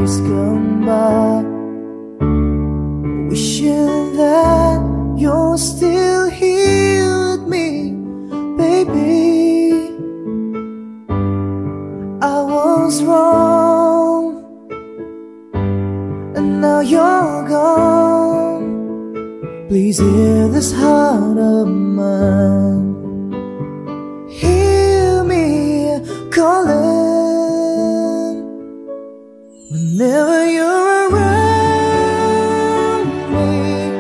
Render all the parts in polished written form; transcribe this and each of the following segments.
days come by, wishing that you're still here with me, baby. I was wrong, and now you're gone. Please hear this heart of mine, hear me calling. Whenever you're around me,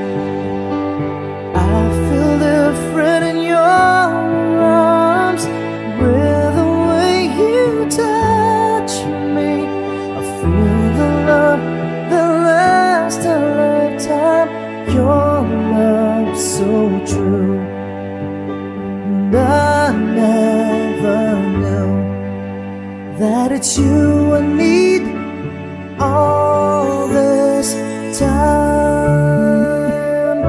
I feel different in your arms. With the way you touch me, I feel the love that lasts a lifetime. Your love so true, and I never knew that it's you I need all this time.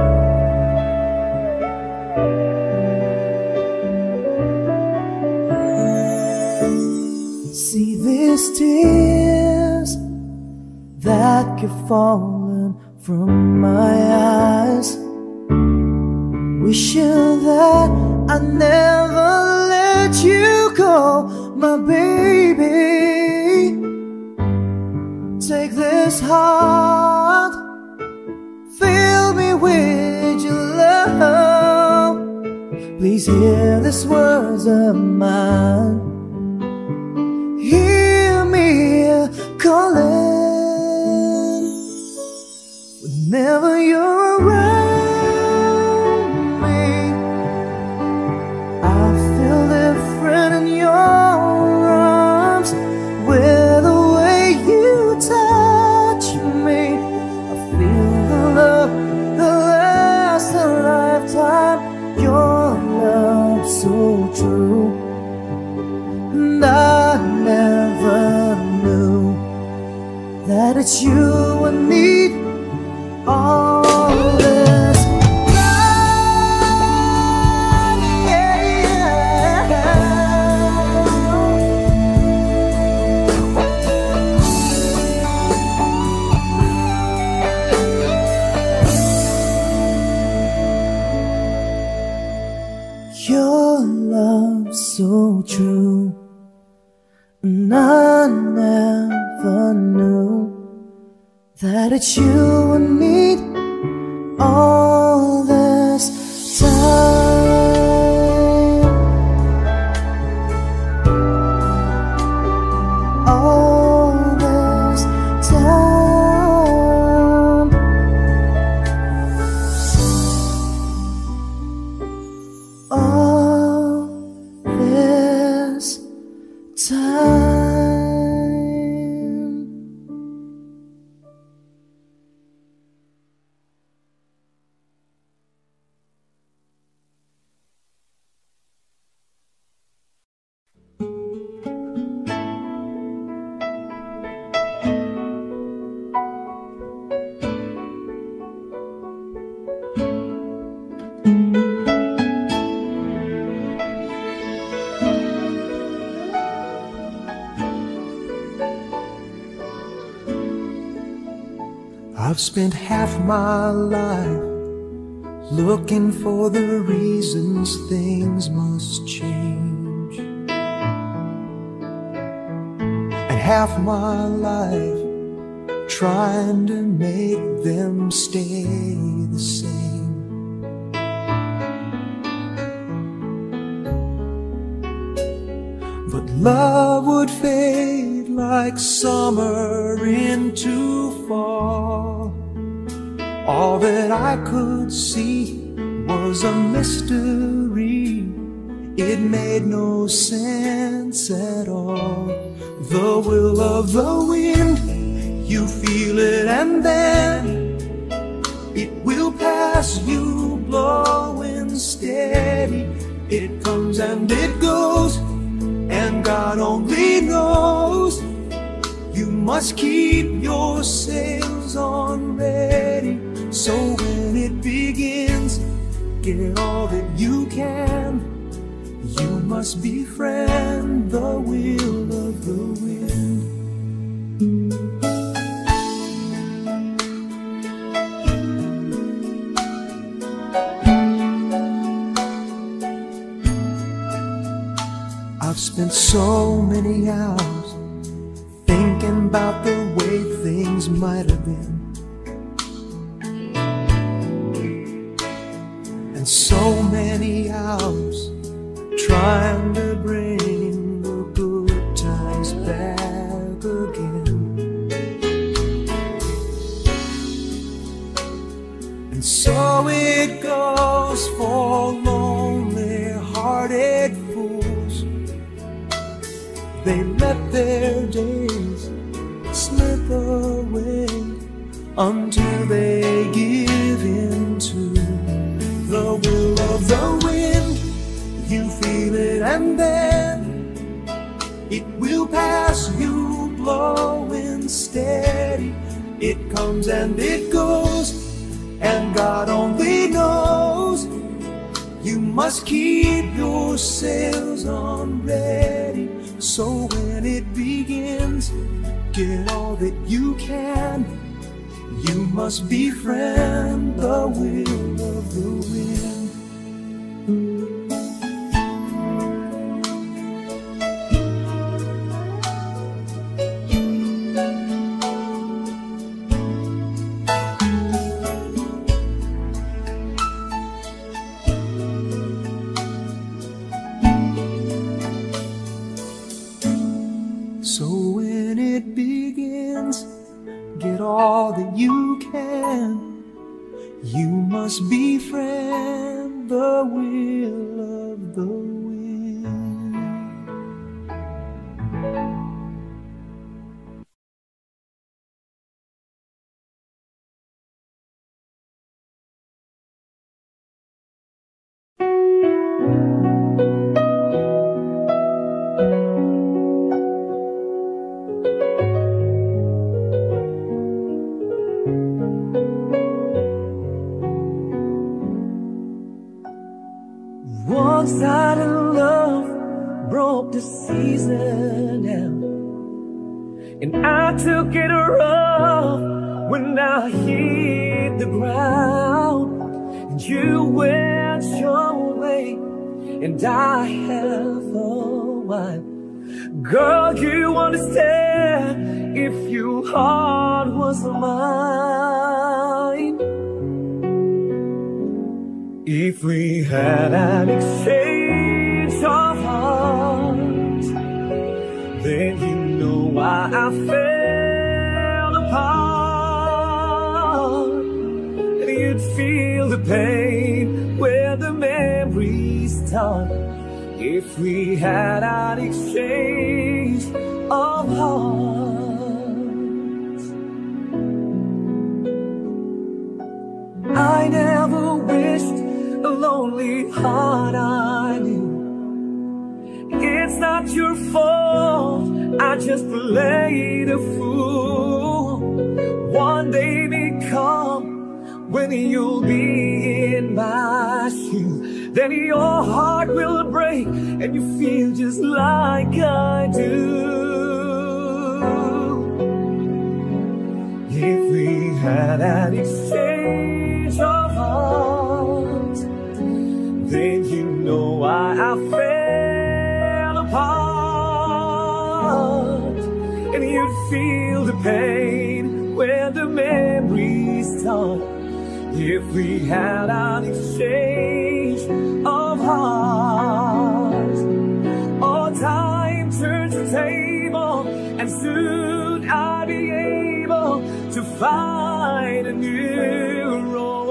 See these tears that keep falling from my eyes, wishing that I never let you go, my baby. Take this heart, fill me with your love. Please hear these words of mine, hear me calling. Whenever you're around me, I feel different in your arms. With the way you touch me, I feel the love that lasts a lifetime. Your love so true, and I never knew that it's you I need all this time, yeah. Your love so true, and I never knew that it's you I need all this time. All this time. All this time. I've spent half my life looking for the reasons things must change, and half my life trying to make them stay the same. But love would fade like summer into fall. All that I could see was a mystery. It made no sense at all. The will of the wind, you feel it and then it will pass you, blowing steady. It comes and it goes, and God only knows. You must keep your sails on ready, so when it begins, get all that you can. You must befriend the will of the wind. I've spent so many hours thinking about the way things might have been, and so many hours trying to bring the good times back again. And so it goes for lonely-hearted fools. They let their days slip away until they give in to the will of the wind. You feel it and then it will pass you, blowing steady. It comes and it goes, and God only knows. You must keep your sails on ready, so when it begins, get all that you can. You must befriend the will of the wind. So when it begins, get all that you can. You must befriend the will of the wind. One-sided love broke the season down, and I took it rough when I hit the ground. And you went your way, and I have a while. Girl, you understand if your heart was mine. If we had an exchange of hearts, then you know why I fell apart. And you'd feel the pain where the memories start. If we had an exchange of hearts. I never wished a lonely heart I knew. It's not your fault, I just played a fool. One day may come when you'll be in my shoes. Then your heart will break and you feel just like I do. If we had an exchange of hearts, then you know why I fell apart. And you'd feel the pain where the memories start. If we had an exchange of hearts, all time turns the table, and soon I'll be able to find a new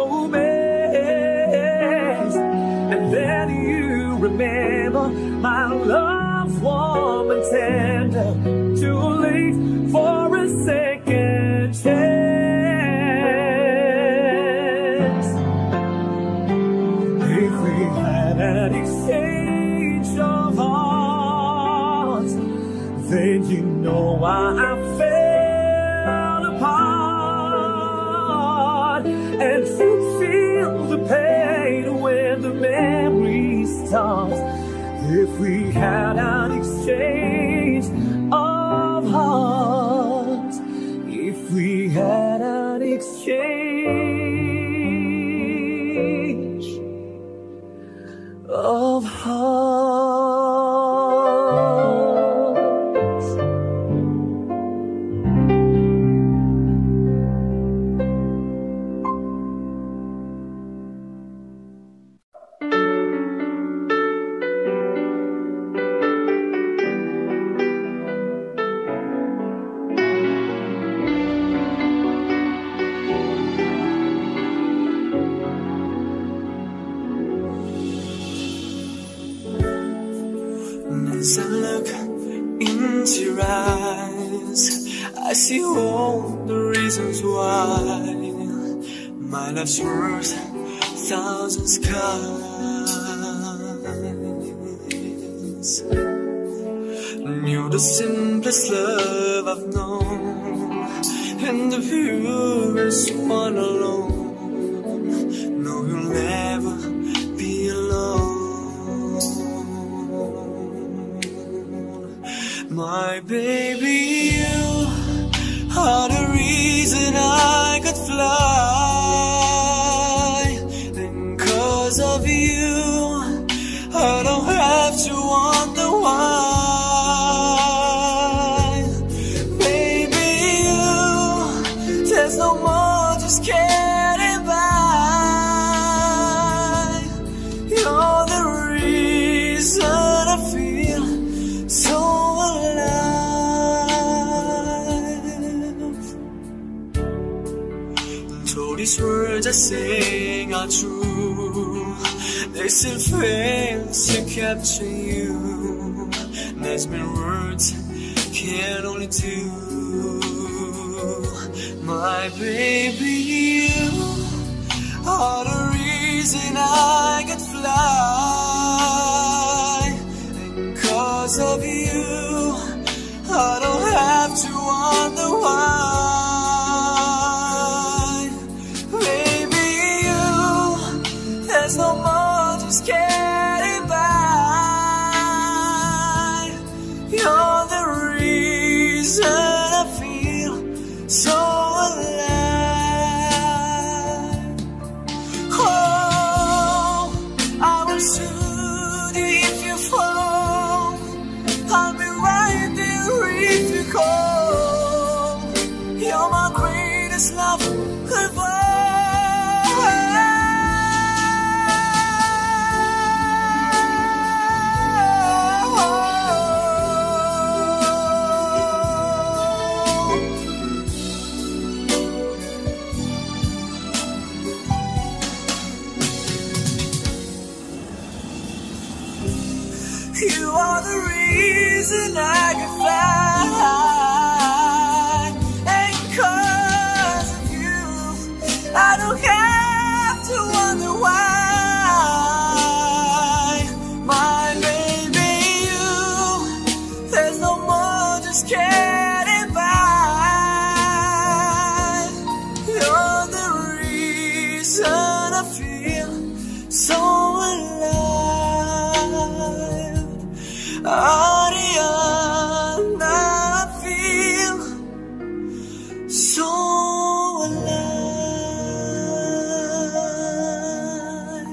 romance. And then you remember my love, warm and tender, too late for a second chance. If we had an exchange of hearts, then you know why I fell apart. And you'd feel the pain when the memory starts. If we had an exchange of hearts, if we had an exchange of hearts. As I look into your eyes, I see all the reasons why my life's worth 1,000 skies. You're the simplest love I've known, and the purest one alone. No, you'll never be alone. My baby, you are the reason I could fly, and 'cause of you I don't have to wonder why. Baby, you, there's no more just getting by. You're the reason I feel so alive. Though these words I sing are true, they still fail to capture you. There's been words can only do. My baby, you are the reason I could fly, and 'cause of you I don't have to wonder why. Baby, you, there's no more just getting by. You're the reason I feel so alive. Oh, I will soothe you if you fall. I'll be right there if you call. You're my greatest love of all. You are the reason I can fly, and 'cause of you I don't have to wonder why. My baby, you, there's no more just getting by. You're the reason I feel so alive. Ariana, I feel so alive.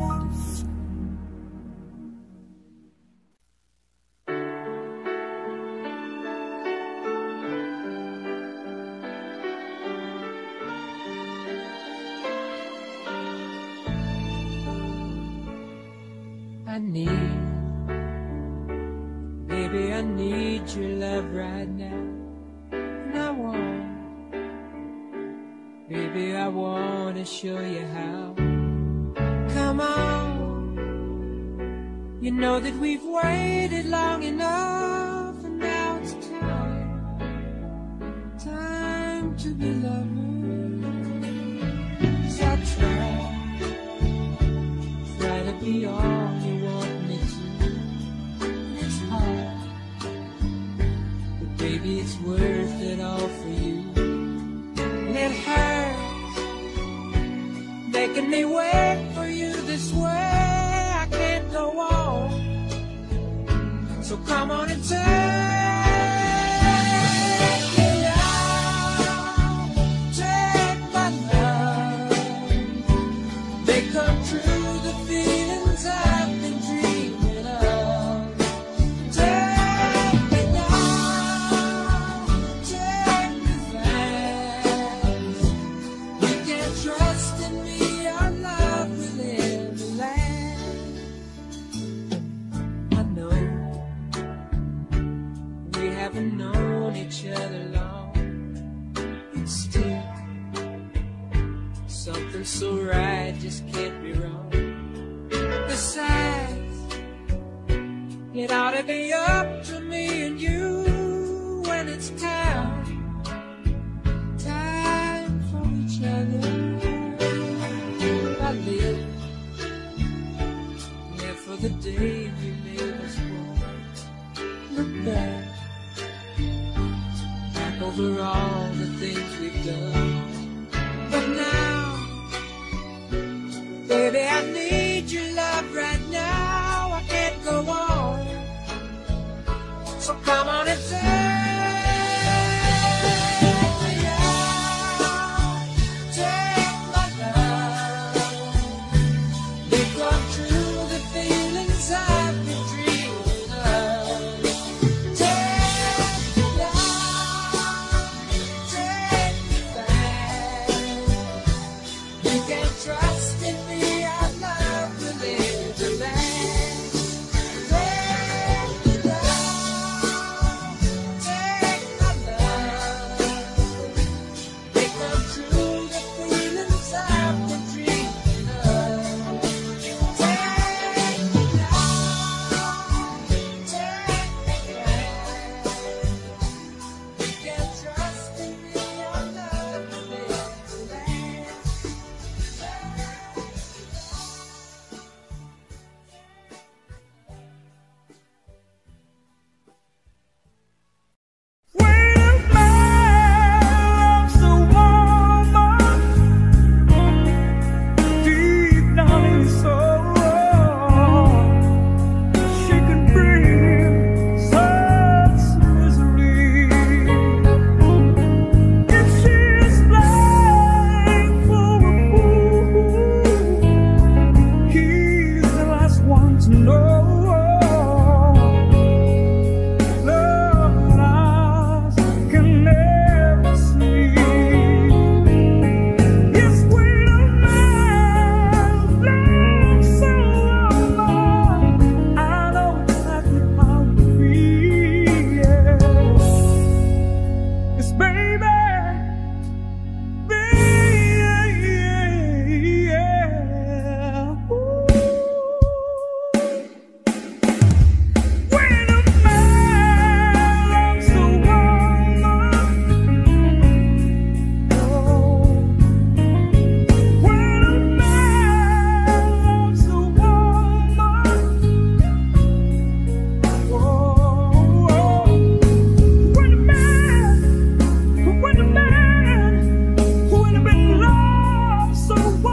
I need, baby, I need your love right now. And I want, baby, I want to show you how. Come on, you know that we've waited long enough, and now it's time to be lovers. I try to be all you want me to. It's hard, but baby, it's worth it all for you. And it hurts making me wait for you this way. I can't go on, so come on and take me out, take my love, make come true the feelings I've been dreaming of. Take me now, take me fast. You can trust in me, our love will ever last. I know we haven't known each other long, but still something so right just can't be wrong. Besides, It ought to be up to me and you when it's time for each other. I live for the day we made us born. Look back over all the things we've done. But now, baby, I need your love right now. I can't go on. So come on and take me out. Take my love. Become true the feelings I've been dreaming of. Take me out. Take me back. You can trust in me. Our love will live to last. Take me down. Take my love. Become true the feelings I've been dreaming of. Take me down. Take me back. You can trust in me. Our love will live to last. When a man loves a woman, deep down in his soul, she can bring him such misery. If she is playing for a fool, he's the last one to know. Love eyes can never see. Yes, when a man loves a woman, I know exactly how to feel. Yes, baby, ooh. When a man loves a woman, oh, when a man loves a woman, oh, when a man loves a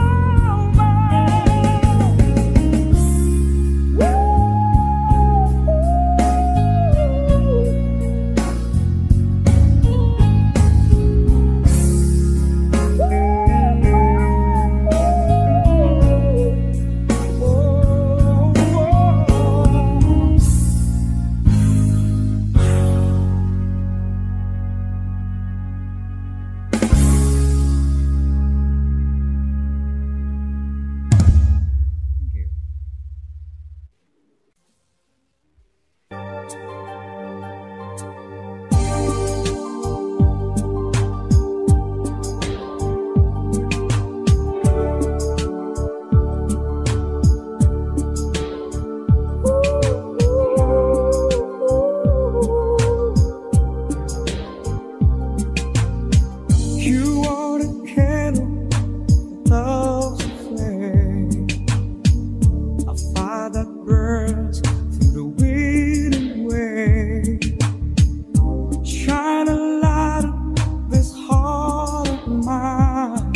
You are the candle that loves the flame, a fire that burns through the wind and wave. Shine a light up this heart of mine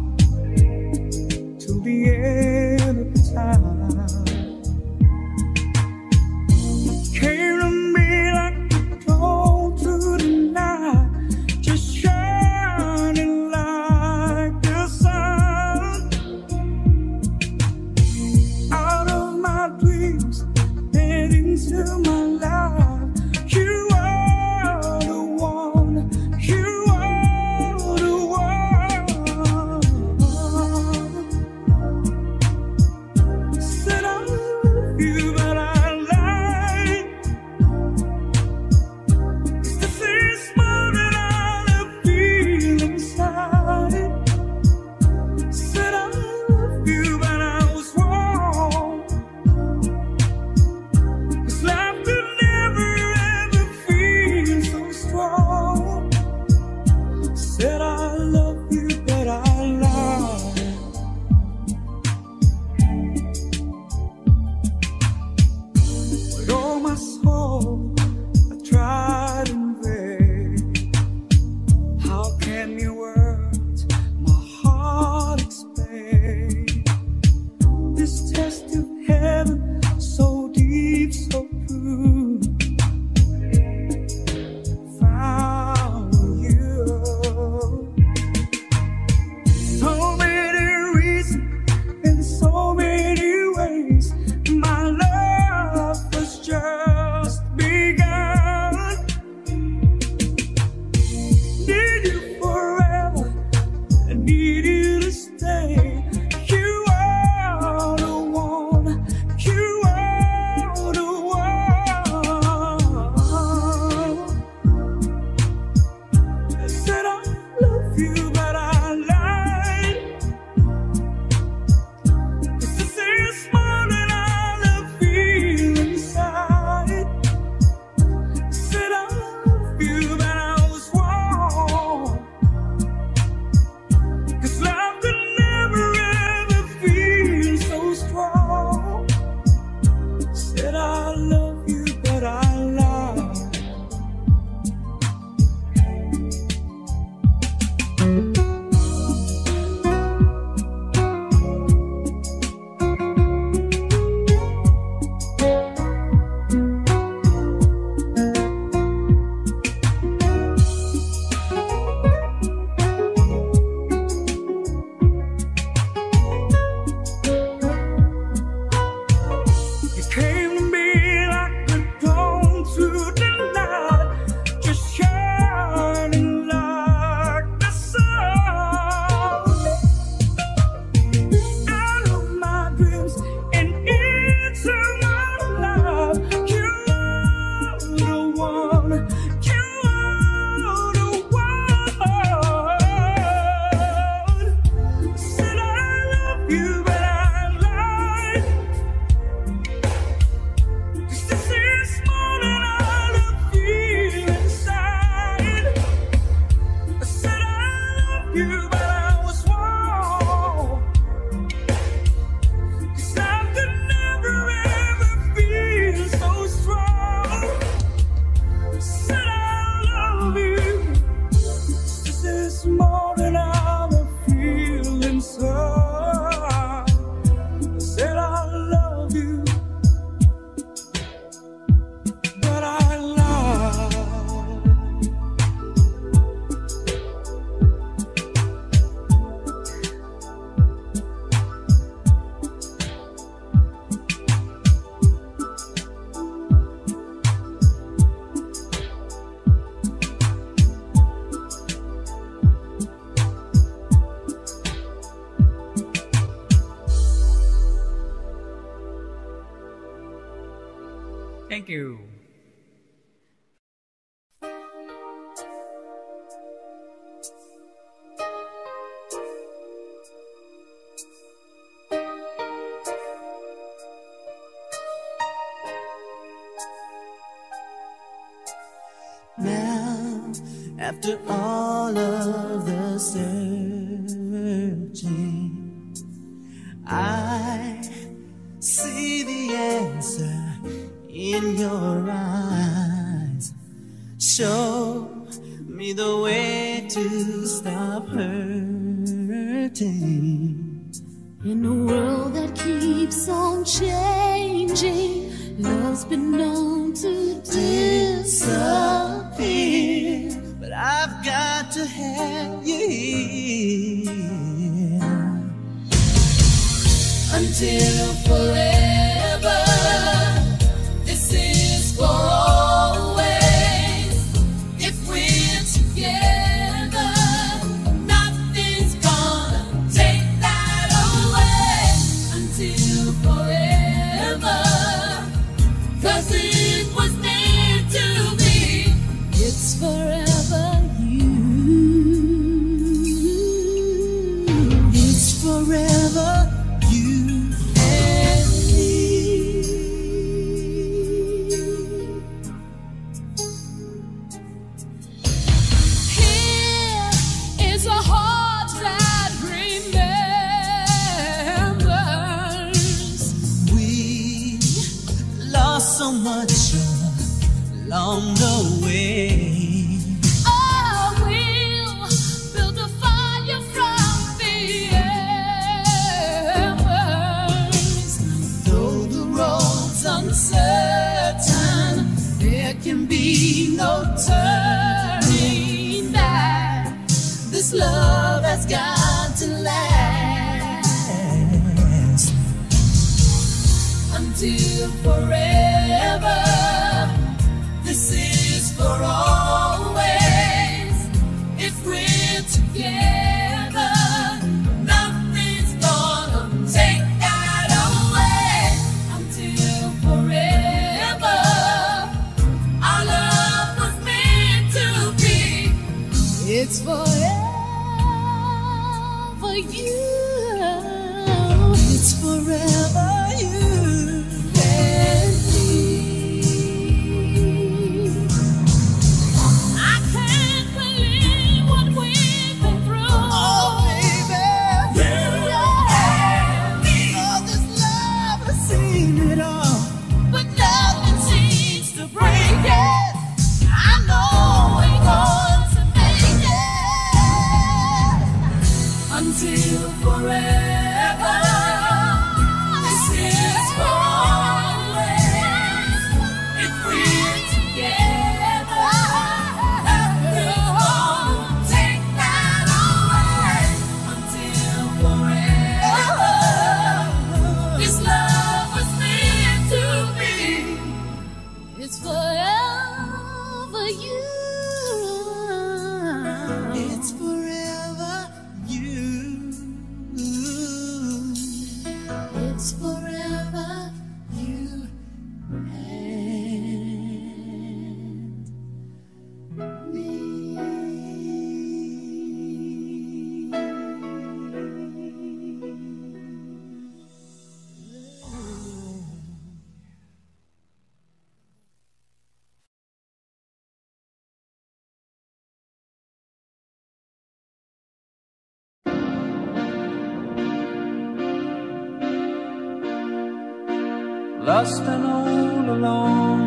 till the end of time. Came to me like you told through the night, just shining like the sun. Out of my dreams, Thank you. Now, after all of the searching, I see the answer in your eyes. Show me the way to stop hurting. In a world that keeps on changing, love's been known to disappear. But I've got to have you here until forever. This is for always. If we're together, nothing's gonna take that away. Until forever, 'cause it was meant to be. It's forever you. It's forever you and me. Here is a heart that remembers. We lost so much along the way. Oh, we'll build a fire from the embers. Though the road's Uncertain, there can be no turning back. This love has got to last until forever. This is for always. If we're together, nothing's gonna take that away. Until forever, our love was meant to be. It's forever you. It's forever you and me. I can't believe what we've been through. Oh, baby, You and me. oh, this love has seen it all. But nothing seems to break it. I know we're going to make it until forever. This is for always. If we're together, nothing's gonna take that away. Until forever, this love was meant to be. It's forever you. It's forever you. It's forever you and me. Lost and all alone,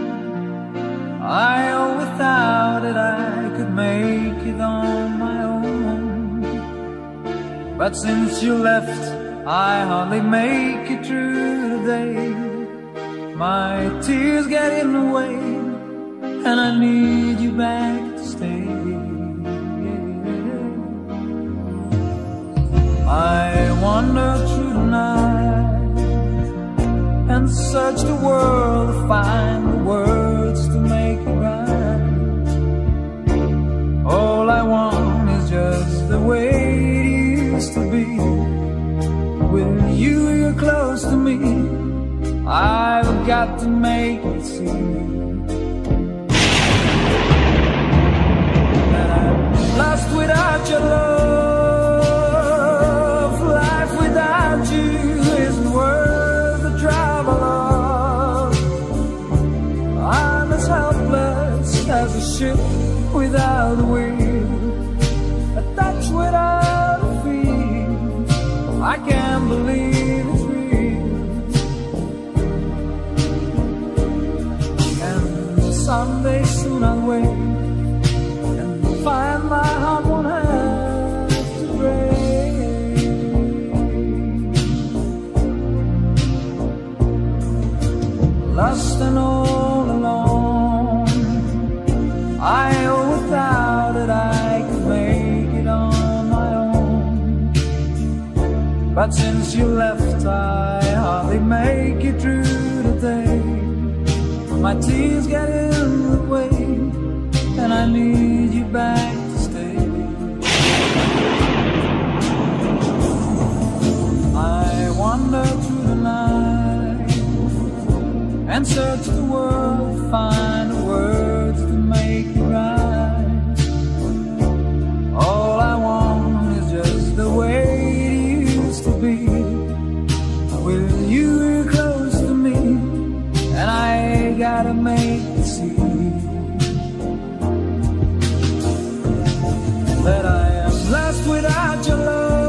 I always thought that I could make it on my own. But since you left, I hardly make it through the day. My tears get in the way, and I need you back to stay. I wander through the night and search the world to find the words to make it right. All I want is just the way it used to be. With you, you're close to me. I've got to make it see that I'm lost without your love. Life without you isn't worth the travel of. I'm as helpless as a ship without a wheel, a touch without a feel. I can't believe it's real. And someday soon I'll wake and find my heart won't have to break. Lost and all alone, I always doubted I could make it on my own. But since you left, I hardly make it through the day. My tears get in the way, and I need you back to stay. I wander through the night and search the world, find the words to make it right. All I want is just the way it used to be, with you close to me, and I gotta make it see that I am lost without your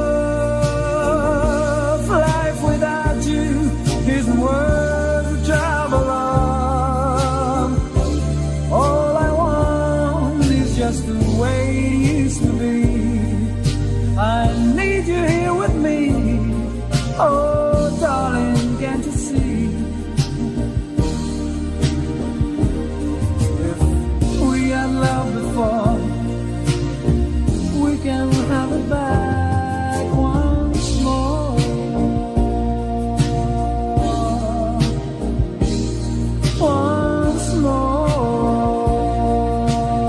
love. Life without you isn't worth the travel of. All I want is just the way it used to be. I need you here with me. Oh, darling, can't you see? If we had loved before, we can have it back once more. Once more.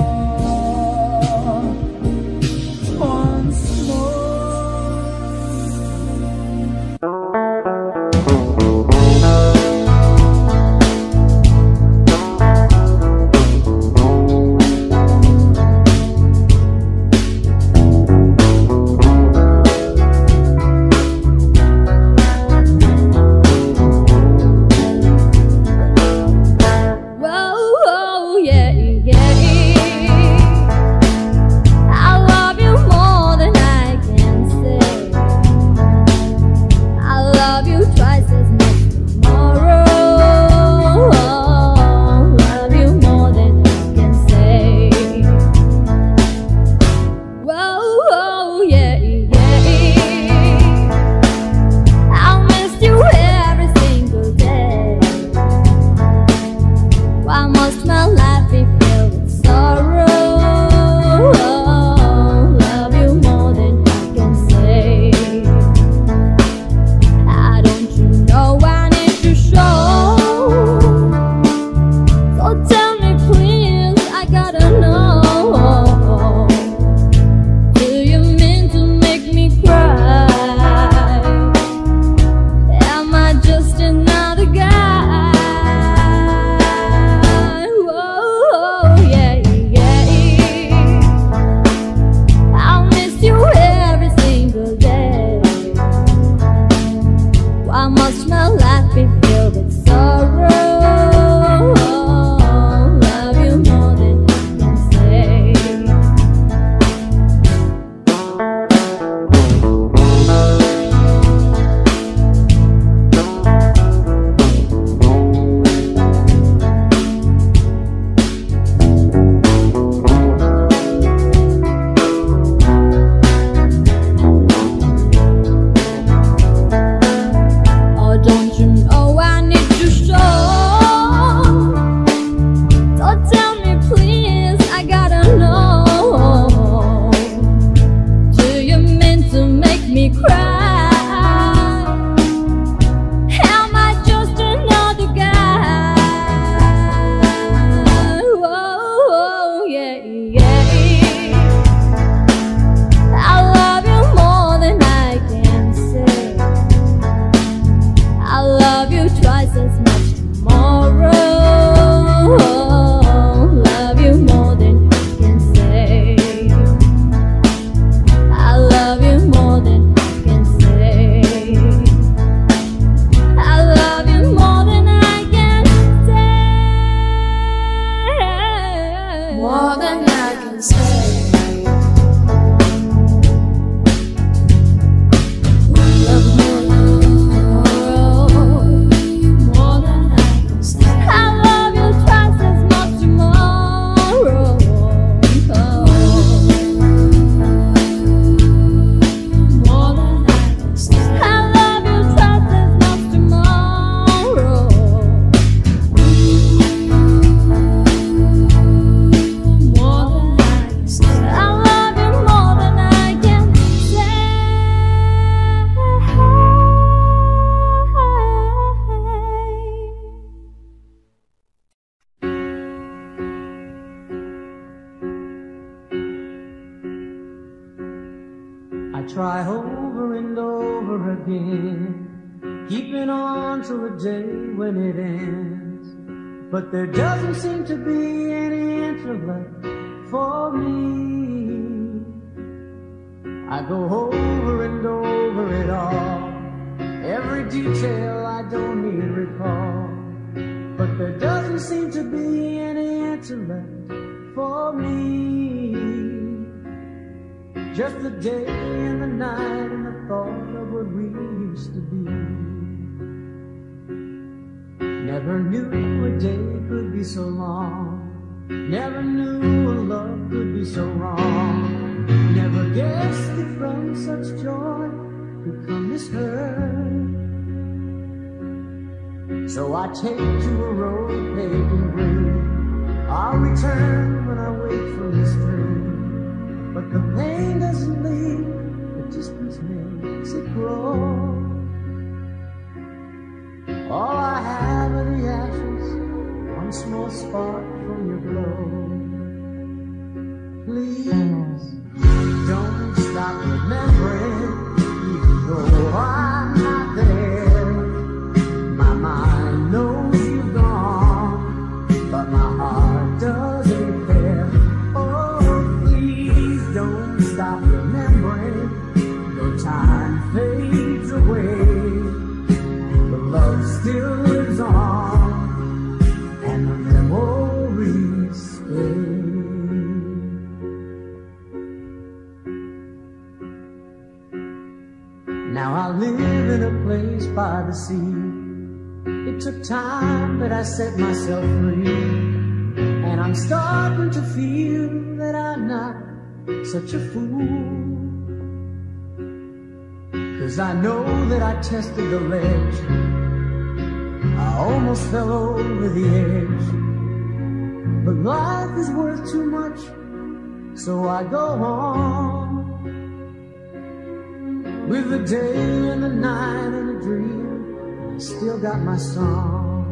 Once more. love you twice as much tomorrow. try over and over again, keeping on to a day when it ends. But there doesn't seem to be any intellect for me. I go over and over it all, every detail I don't need recall. But there doesn't seem to be any intellect for me. Just the day and the night and the thought of what we used to be. Never knew a day could be so long, never knew a love could be so wrong. Never guessed that from such joy could come this hurt. So I take to a road paved in green, I'll return when I wait for the stream. But the pain doesn't leave, the distance makes it grow. All I have are the ashes, one small spark from your glow. Please don't stop remembering, even though I'm not there. My mind knows you've gone, but my heart doesn't care. Oh, please don't stop remembering, though time fades away. The love still lives on, and the memories stay. Now I live in a place by the sea. It took time, but I set myself free. And I'm starting to feel that I'm not such a fool. 'Cause I know that I tested the ledge, I almost fell over the edge. But life is worth too much, so I go on. With the day and the night and a dream, I still got my song.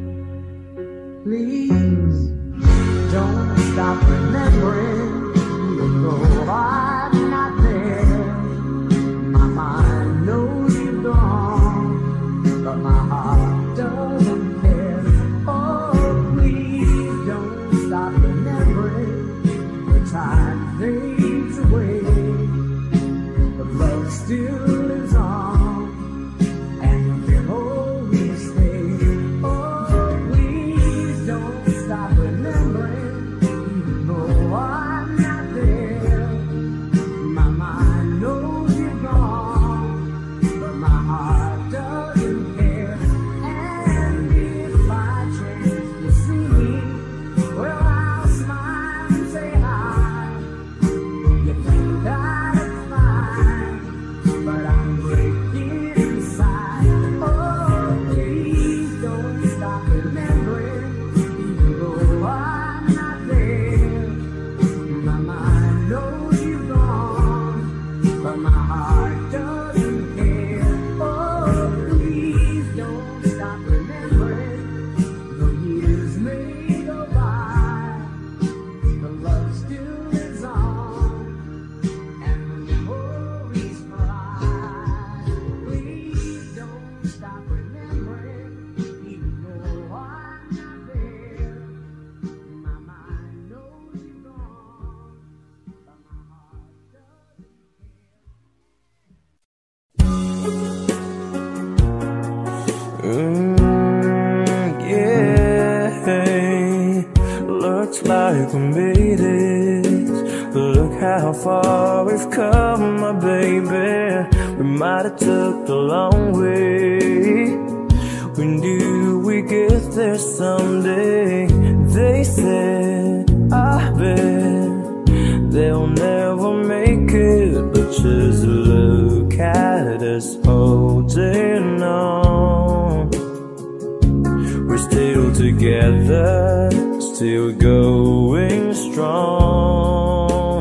Please don't stop remembering, even though I'm not there. My mind knows you're gone, but my heart doesn't care. Oh, please don't stop remembering, the time fades away. The love still lives on, and the memories stay. Oh, please don't stop remembering, even though I'm not there. My mind knows you're gone, but my heart doesn't care. And if by chance you see me, well, I'll smile and say hi. You think I look fine, but I'm breaking inside. Oh, please don't stop remembering, even though I'm not there. My mind knows you're gone, but my heart doesn't care. Oh, please don't stop remembering, the years may go by, the love still lives on, and the memories fly. Please don't stop remembering, even though I'm not there. My mind knows you're gone, but my heart doesn't Yeah, looks like we made it. Look how far we've come, my baby. We might have took the long way. We knew we'd get there someday. They said, I bet they'll never make it, but just look at us holding on. We're still together, still going strong.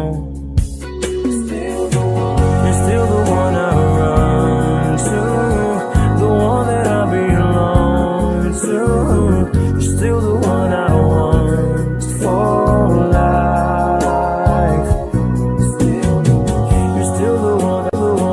You're still the one I run to, the one that I belong to. You're still the one I want for life. You're still the one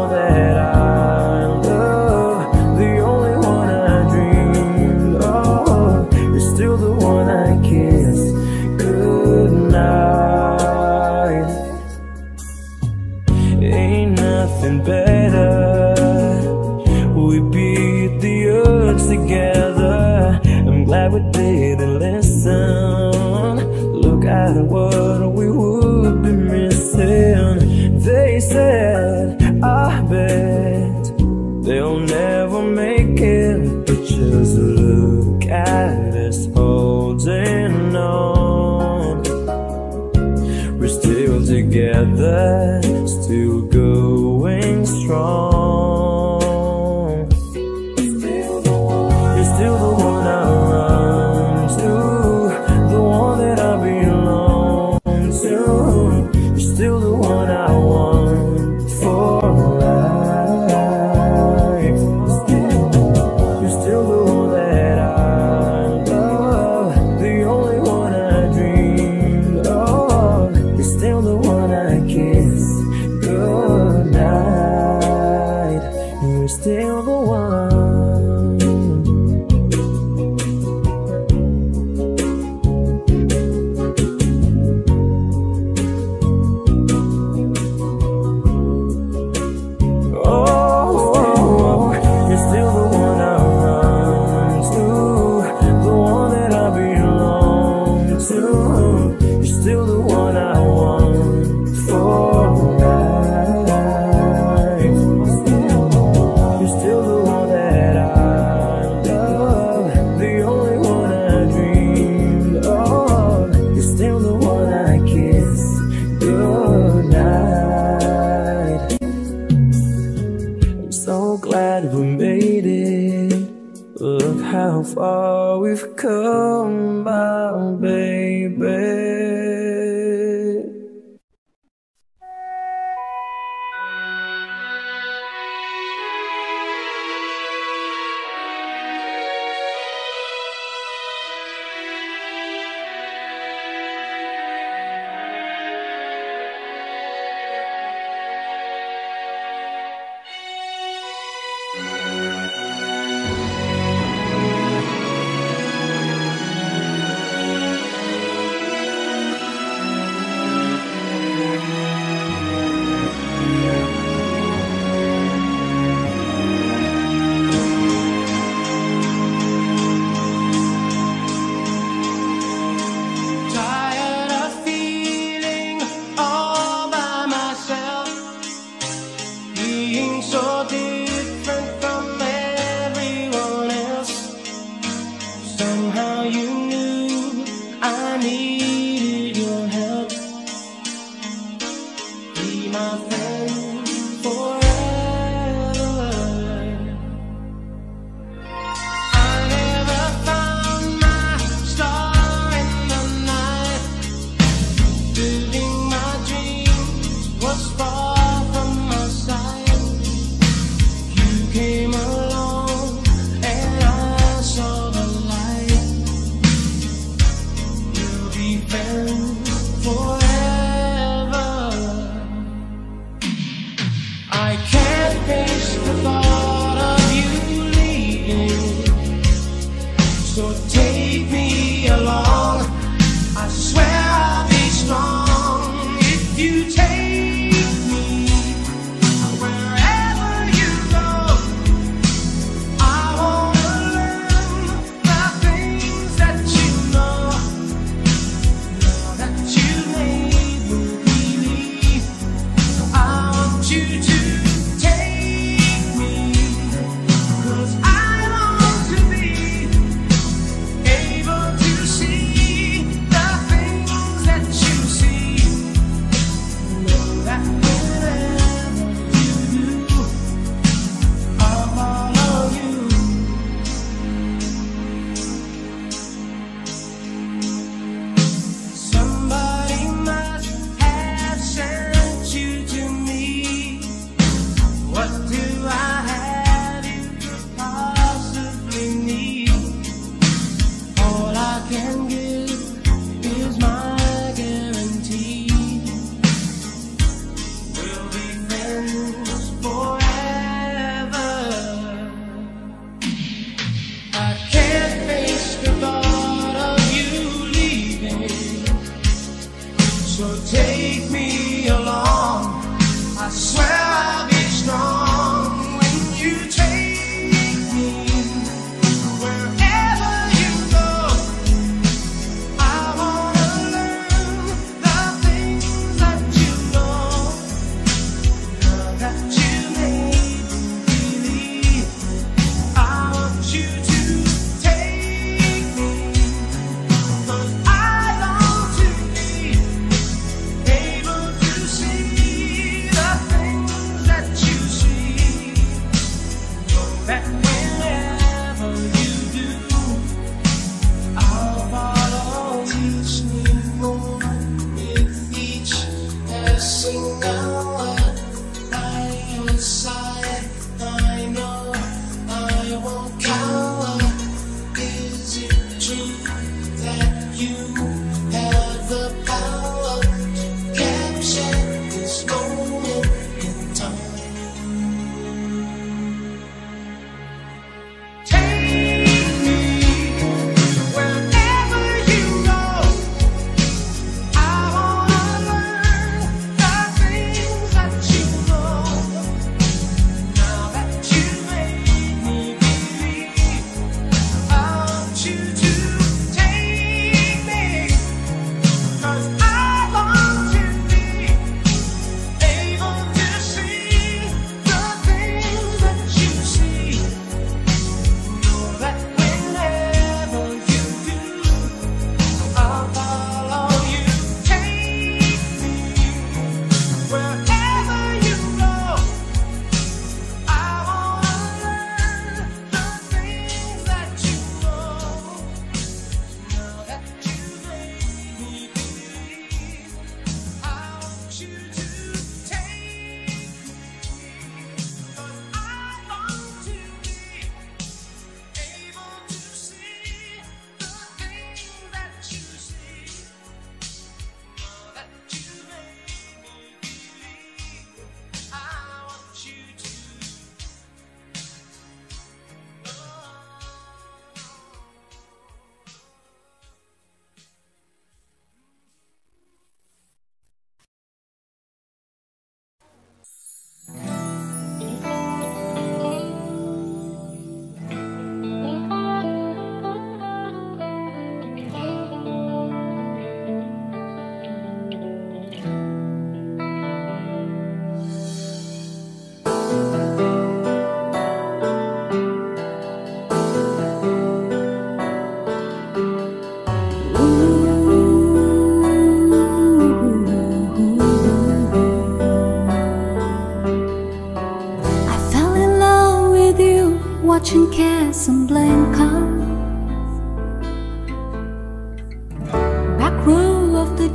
it, but just look at us holding on. We're still together, still going strong. You're still the one I run to, the one that I belong to. You're still the one I want for life. You're still the one that I love, the only one I dreamed of. You're still the one I kiss goodnight. You're still the one. How far we've come, my baby.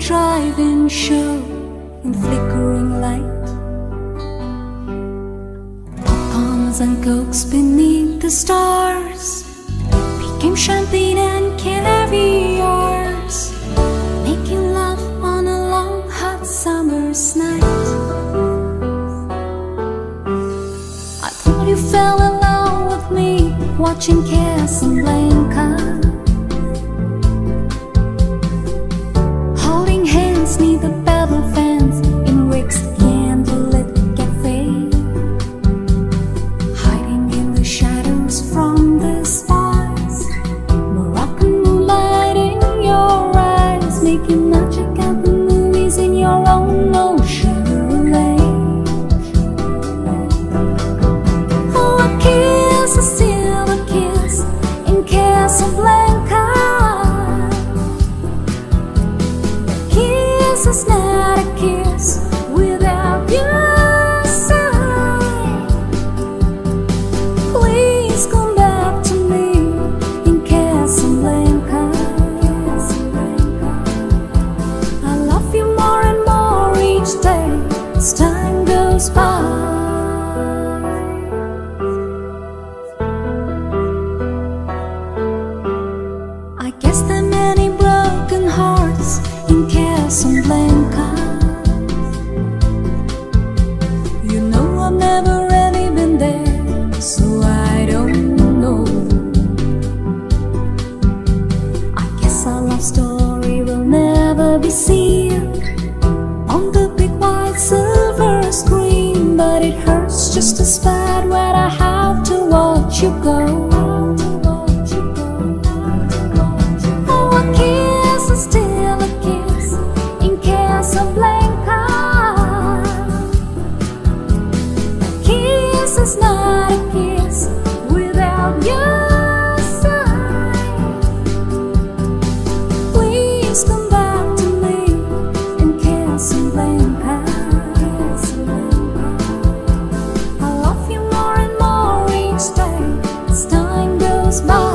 drive-in show in flickering light. Pop-corns and cokes beneath the stars became champagne and caviars, making love on a long hot summer's night. I thought you fell in love with me watching Casablanca, holding hands neath the pebble fence in Rick's candlelit cafe, hiding in the shadows from the spies, Moroccan moonlight in your eyes, making magic at the movies in your own ocean. Oh, a kiss is still a kiss in Casablanca. Kiss is not a kiss without your side. Please come back to me in Casablanca. I love you more and more each day as time goes by. I guess there are many broken hearts in Casablanca. You know I've never really been there, so I don't know. I guess our love story will never be seen on the big white silver screen, but it hurts just as bad when I have to watch you go. Oh, a kiss is still a kiss in Casablanca. A kiss is not a kiss without your side. Please come back to me in Casablanca. I love you more and more each day as time goes by.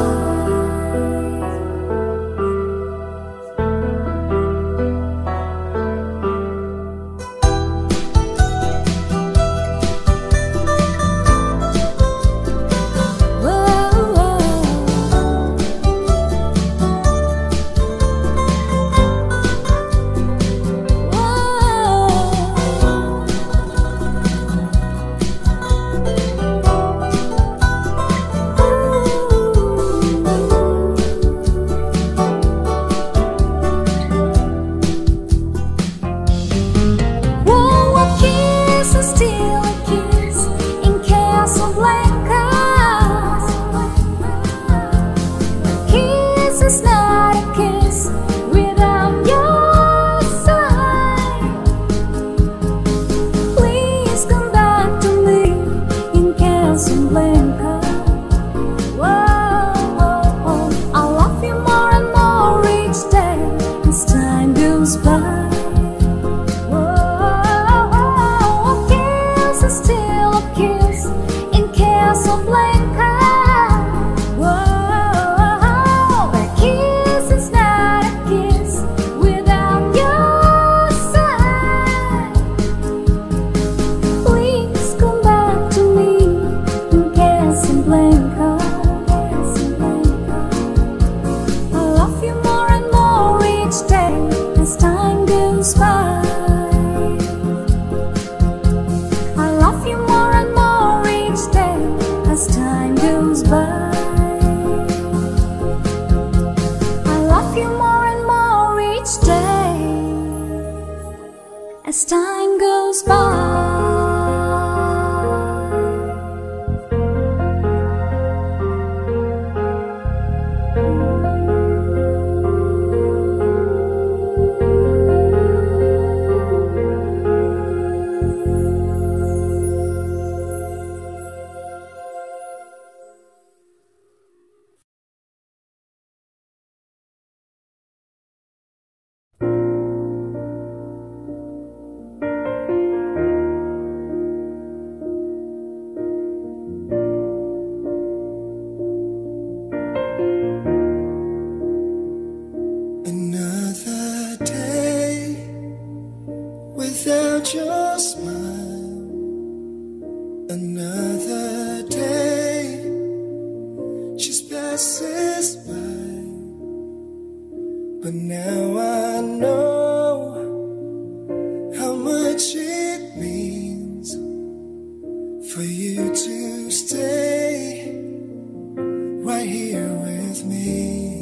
passes by, but now I know how much it means for you to stay right here with me.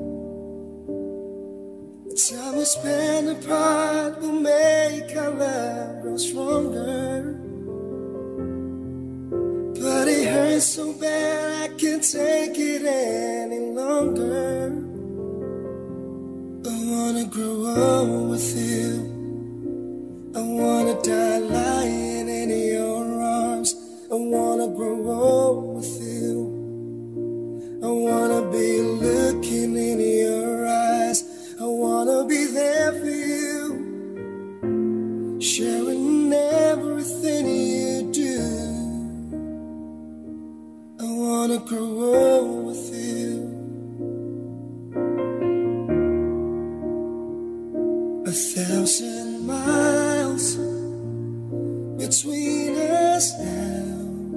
The time we spend apart will make our love grow stronger, but it hurts so bad I can't take it any longer. I wanna grow old with you, I wanna die lying in your arms. I wanna grow old with you, I wanna be looking in your eyes. I wanna be there for you, sharing everything you do. I wanna grow old with you. 1,000 miles between us now.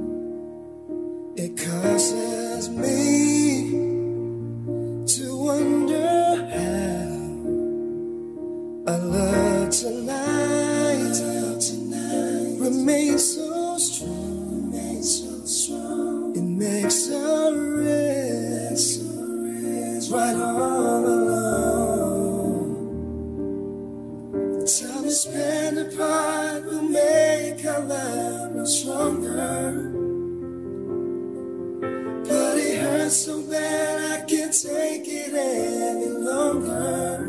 It causes me to wonder how our love tonight remains so strong. It makes our rest right all alone. The time we spend apart will make our love grow stronger, but it hurts so bad I can't take it any longer.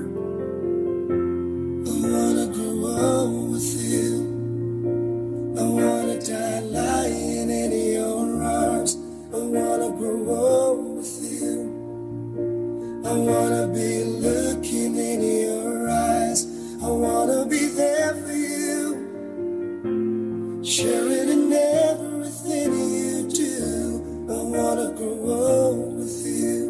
I wanna grow old with you, I wanna die lying in your arms. I wanna grow old with you, I wanna be looking in your eyes. I wanna be there for you, sharing in everything you do. I wanna grow old with you.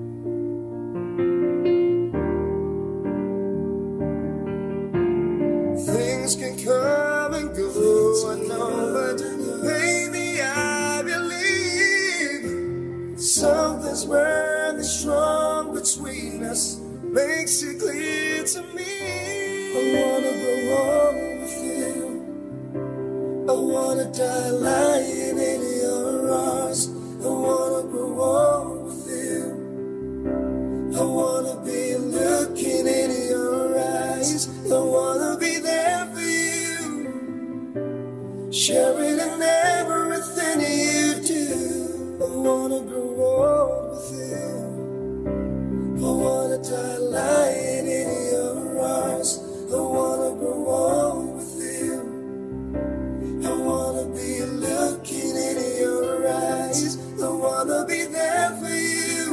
Things can come and go, I know, but baby, I believe something's burning strong between us, makes it clear to me. I wanna grow old with you, I wanna die lying in your arms. I wanna grow old with you, I wanna be looking in your eyes. I wanna be there for you, sharing in everything you do. I wanna grow old with you, I wanna die lying in your arms. I wanna grow old with you, I wanna be looking in your eyes. I wanna be there for you,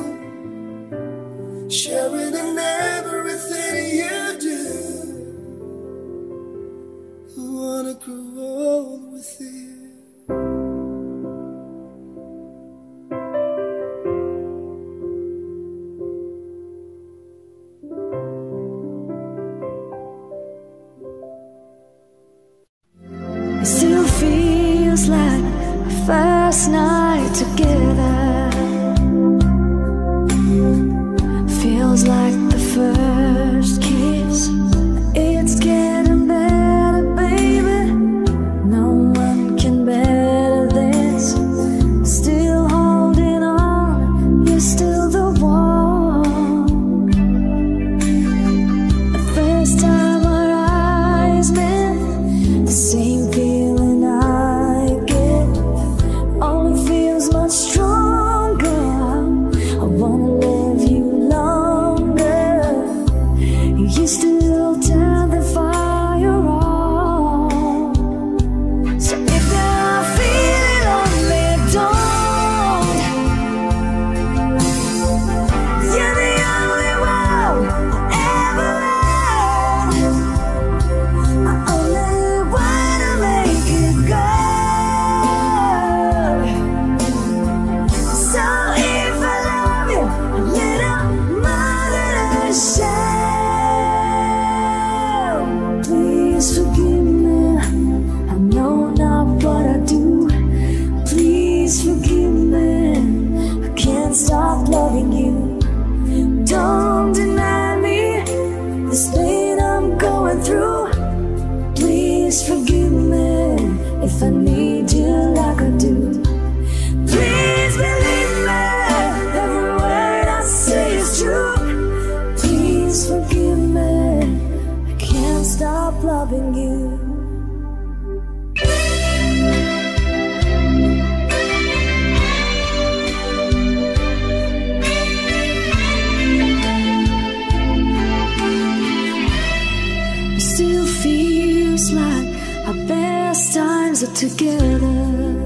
sharing in everything you do. I wanna grow old with you. It still feels like our first night together. Feels like the first kiss. It's getting better, baby. No one can better this. Still holding on, you're still the one. The first time our eyes met, the same feeling I get, only feels much stronger. I wanna love you longer. if I need you like I do. Please believe me, every word I say is true. Please forgive me, I can't stop loving you. Still feels like our best times are together.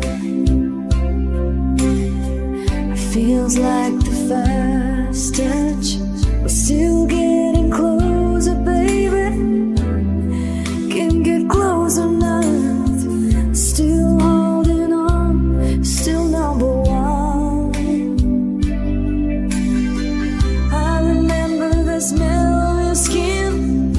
It feels like the first touch. We're still getting closer, baby. Can't get closer now. Still holding on, still number one. I remember the smell of your skin.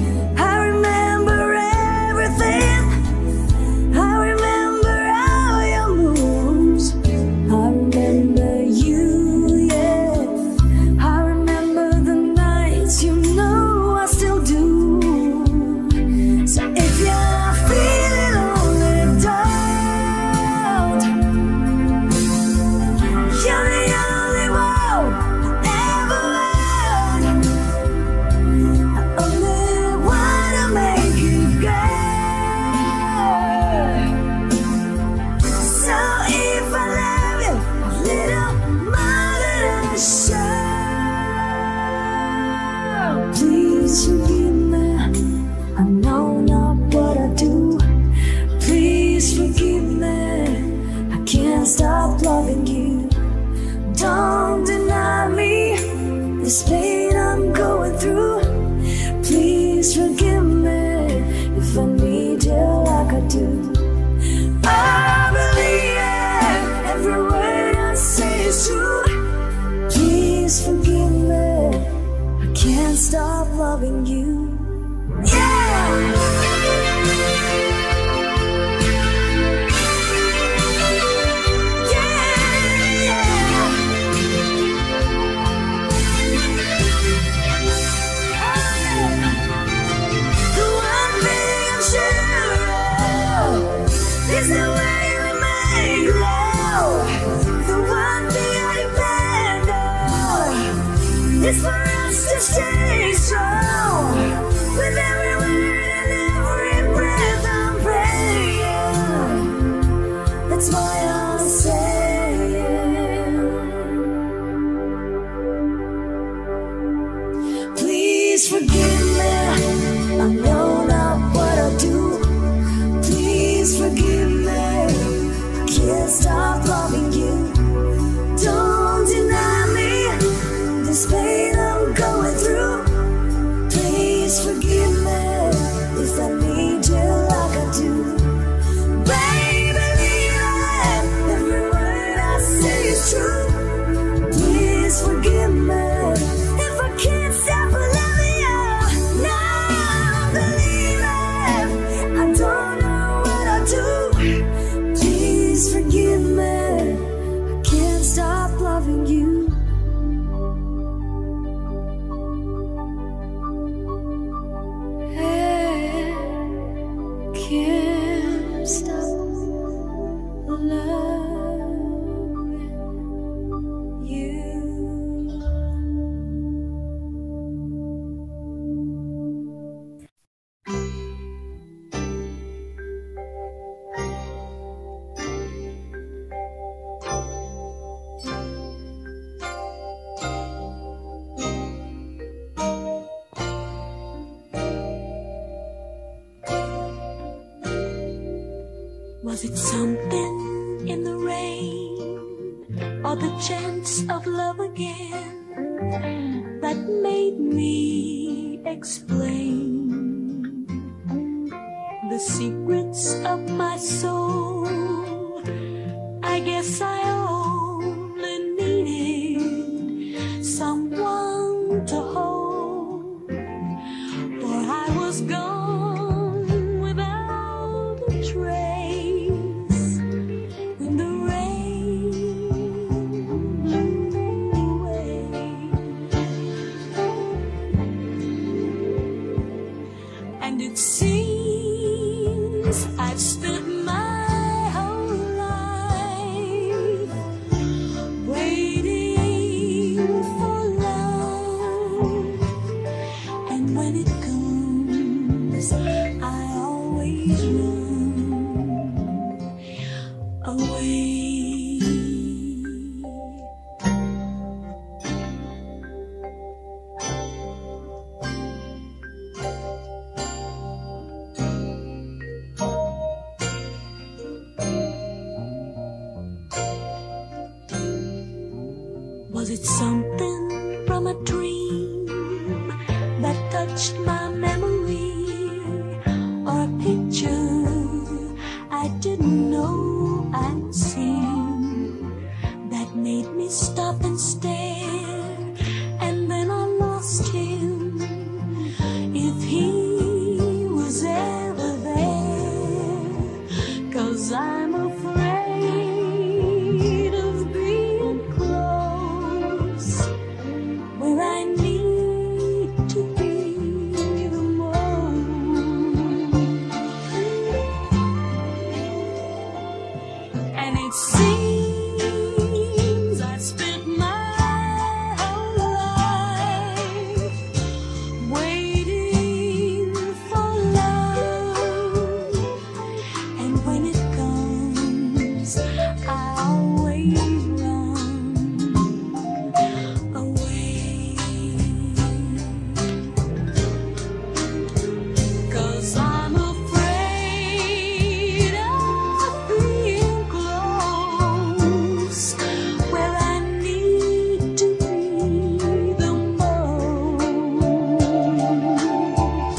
Please forgive me, I know not what I do. Please forgive me, I can't stop loving you. Don't deny me this pain I'm going through. Please forgive me if I need you like I do. I believe it, every word I say is true. Please forgive me, I can't stop loving you. Yeah! Is the way we make love. The one thing I depend on is for us to stay strong. With every word and every breath I'm praying. That's why I'm saying, please forgive me, I know not what I do. Please forgive me, I can't stop loving you. Don't deny me this pain I'm going through. Please forgive me if I need you like I do. Baby, believe it, every word I say is true. Please forgive me if I can't stop loving you. Now believe it, I don't know what I do. Please forgive me, I can't stop loving you. Can't stop loving you. Was it something in the rain, or the chance of love again, that made me explain the secrets of my soul? I guess I only needed someone to hold, for I was gone without a trace. It seems I've a dream that touched my memory, or a picture I didn't know I'd seen, that made me stop and stare, and then I lost him. If he was ever there, 'cause I'm afraid of being close where I need to be the most. And it seems I spent my whole life waiting for love, and when it comes, I always run away. 'Cause I'm afraid of being close where I need to be the most.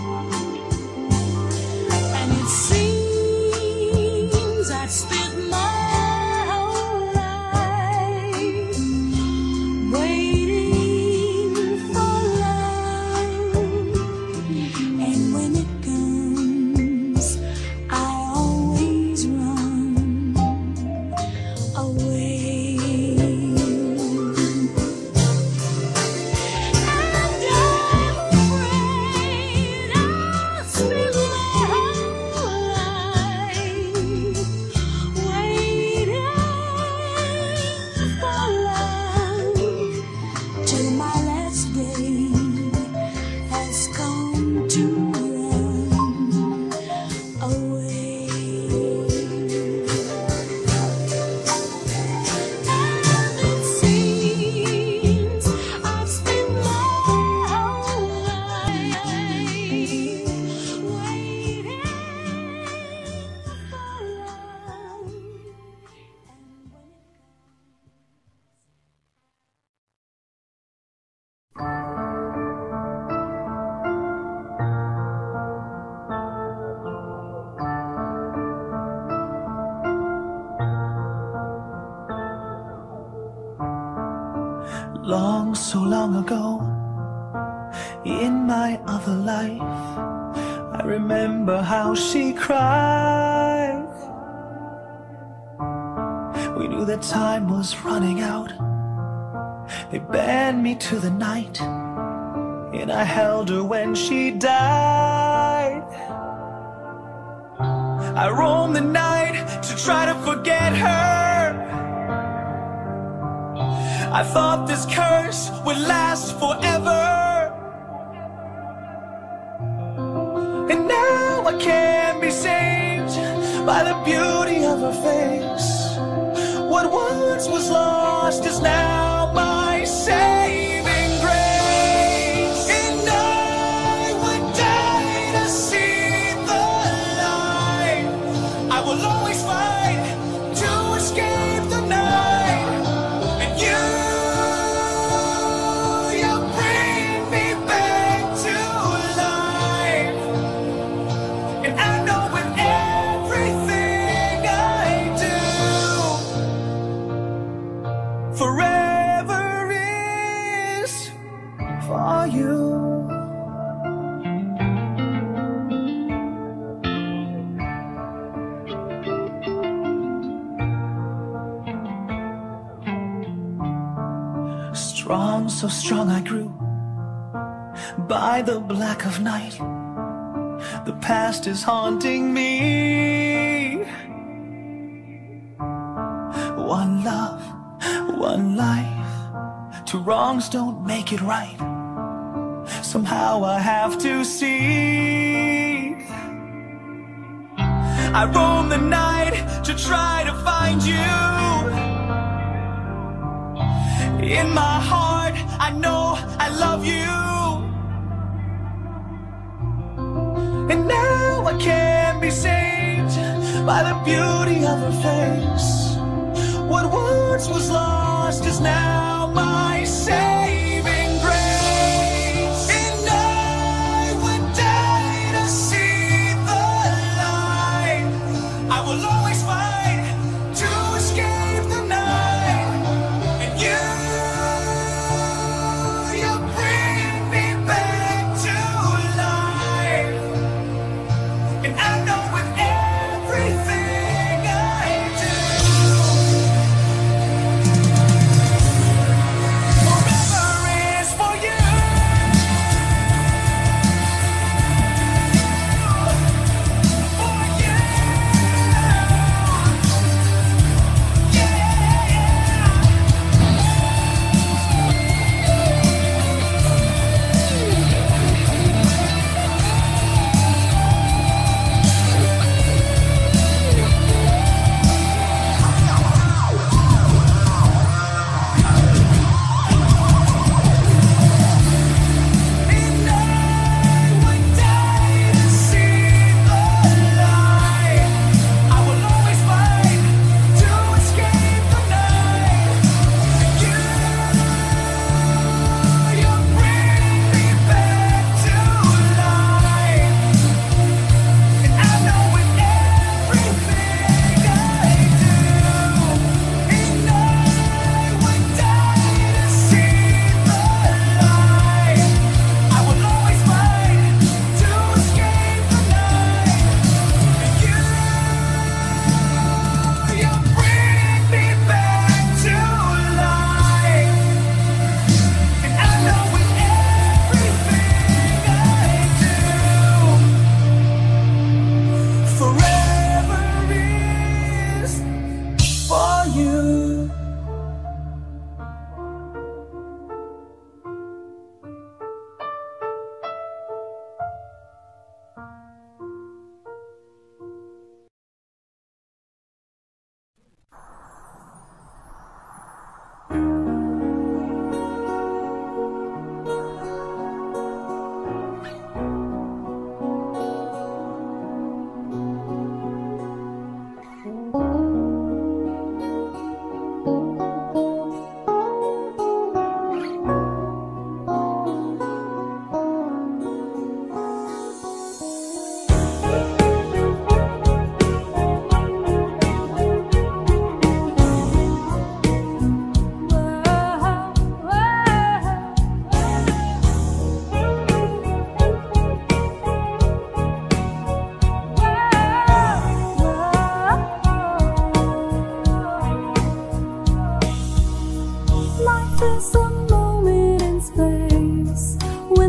And it seems I've spent my whole life waiting for love, and when it comes, I always run away. And I'm afraid I'll spend my whole life waiting for love, till my last day has come to run away. And it seems I've spent my whole life waiting for love, and when it Long, so long ago, in my other life, I remember how she cried. We knew that time was running out. They banned me to the night, and I held her when she died. I roamed the night to try to forget her. I thought this curse would last forever, and now I can't be saved by the beauty of her face. What once was lost is now my saving grace, and I would die to see the light. I will always fight to escape the night, and you bring me back to life. And I know with everything I do, forever is for you. Strong, so strong I grew by the black of night. The past is haunting me. One love, one life. Two wrongs don't make it right. Somehow I have to see. I roam the night to try to find you. In my heart, I know I love you. And now I can't be saved by the beauty of her face. What once was lost is now my saving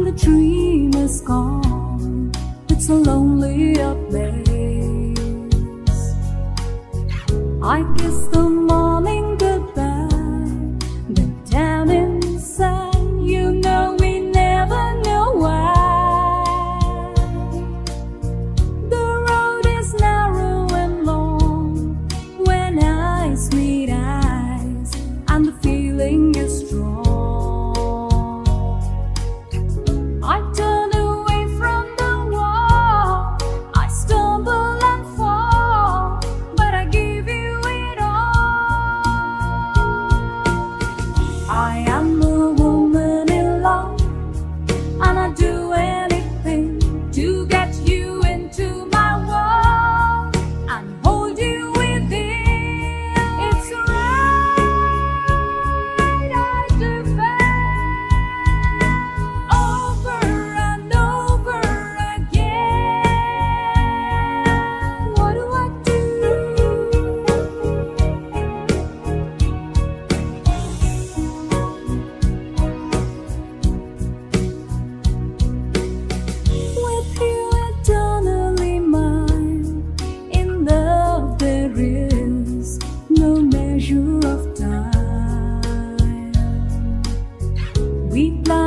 the dream is gone, it's a lonely place. I kiss the morning goodbye, but down inside, you know we never know why. The road is narrow and long when eyes meet eyes, and the feeling is strong. I turn away from the wall, I stumble and fall, but I give you it all. I am a woman in love, and I do anything to get you into my world and hold you within. It's right, I defend over and over again. What do I do? With you eternally mine, in love there is no measure of time. We